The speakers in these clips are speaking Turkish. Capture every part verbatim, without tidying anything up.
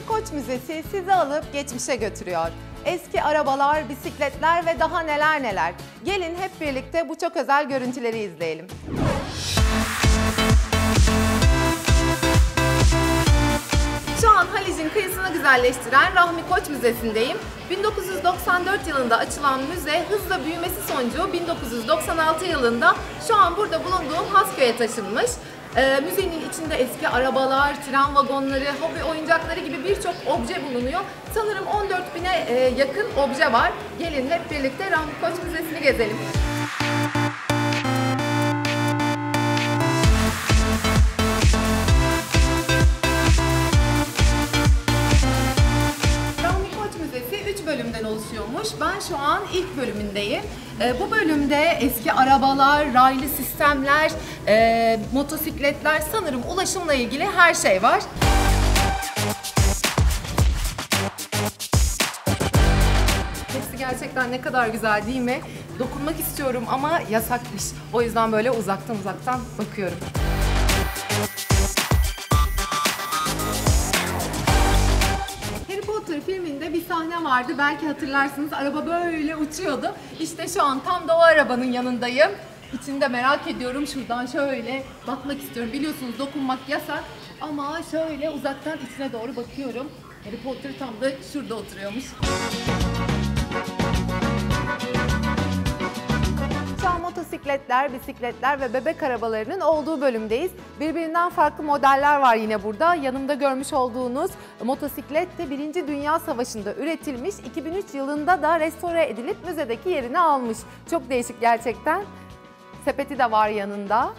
Koç Müzesi sizi alıp geçmişe götürüyor. Eski arabalar, bisikletler ve daha neler neler. Gelin hep birlikte bu çok özel görüntüleri izleyelim. Şu an Haliç'in kıyısını güzelleştiren Rahmi Koç Müzesi'ndeyim. bin dokuz yüz doksan dört yılında açılan müze hızla büyümesi sonucu bin dokuz yüz doksan altı yılında şu an burada bulunduğum Hasköy'e taşınmış. Ee, müzenin içinde eski arabalar, tren vagonları, hobi oyuncakları gibi birçok obje bulunuyor. Sanırım on dört bine e, yakın obje var. Gelin hep birlikte Rahmi Koç Müzesi'ni gezelim. Bölümden oluşuyormuş. Ben şu an ilk bölümündeyim. E, bu bölümde eski arabalar, raylı sistemler, e, motosikletler, sanırım ulaşımla ilgili her şey var. Hepsi gerçekten ne kadar güzel değil mi? Dokunmak istiyorum ama yasakmış. O yüzden böyle uzaktan uzaktan bakıyorum. Filminde bir sahne vardı, belki hatırlarsınız, araba böyle uçuyordu. İşte şu an tam da o arabanın yanındayım. İçinde merak ediyorum, şuradan şöyle bakmak istiyorum. Biliyorsunuz dokunmak yasak ama şöyle uzaktan içine doğru bakıyorum. Harry Potter tam da şurada oturuyormuş. Şu an motosikletler, bisikletler ve bebek arabalarının olduğu bölümdeyiz. Birbirinden farklı modeller var yine burada. Yanımda görmüş olduğunuz motosiklet de Birinci Dünya Savaşı'nda üretilmiş. iki bin üç yılında da restore edilip müzedeki yerini almış. Çok değişik gerçekten. Sepeti de var yanında.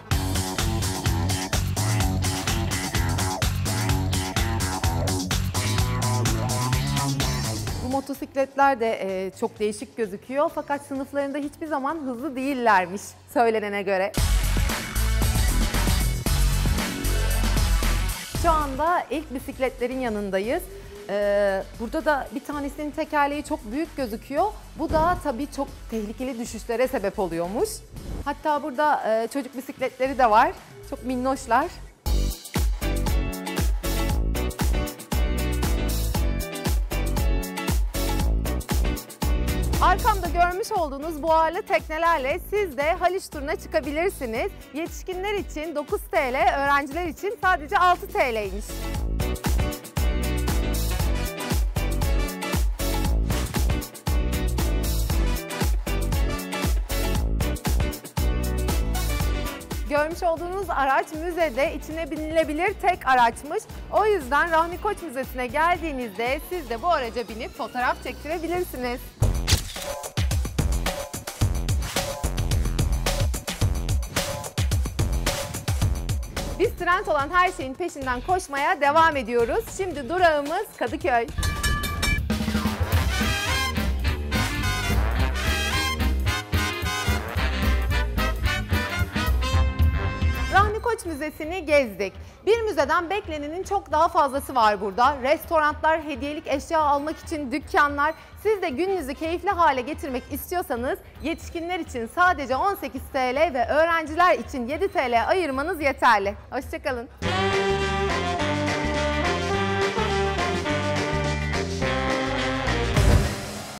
Motosikletler de e, çok değişik gözüküyor fakat sınıflarında hiçbir zaman hızlı değillermiş söylenene göre. Şu anda ilk bisikletlerin yanındayız. Ee, burada da bir tanesinin tekerleği çok büyük gözüküyor. Bu da tabii çok tehlikeli düşüşlere sebep oluyormuş. Hatta burada e, çocuk bisikletleri de var. Çok minnoşlar. Arkamda görmüş olduğunuz buharlı teknelerle siz de Haliç turuna çıkabilirsiniz. Yetişkinler için dokuz TL, öğrenciler için sadece altı TL'ymiş. Görmüş olduğunuz araç müzede içine binilebilir tek araçmış. O yüzden Rahmi Koç Müzesi'ne geldiğinizde siz de bu araca binip fotoğraf çektirebilirsiniz. Biz trend olan her şeyin peşinden koşmaya devam ediyoruz. Şimdi durağımız Kadıköy. Rahmi Koç Müzesi'ni gezdik. Bir müzeden beklenenin çok daha fazlası var burada. Restoranlar, hediyelik eşya almak için dükkanlar. Siz de gününüzü keyifli hale getirmek istiyorsanız yetişkinler için sadece on sekiz TL ve öğrenciler için yedi TL ayırmanız yeterli. Hoşça kalın.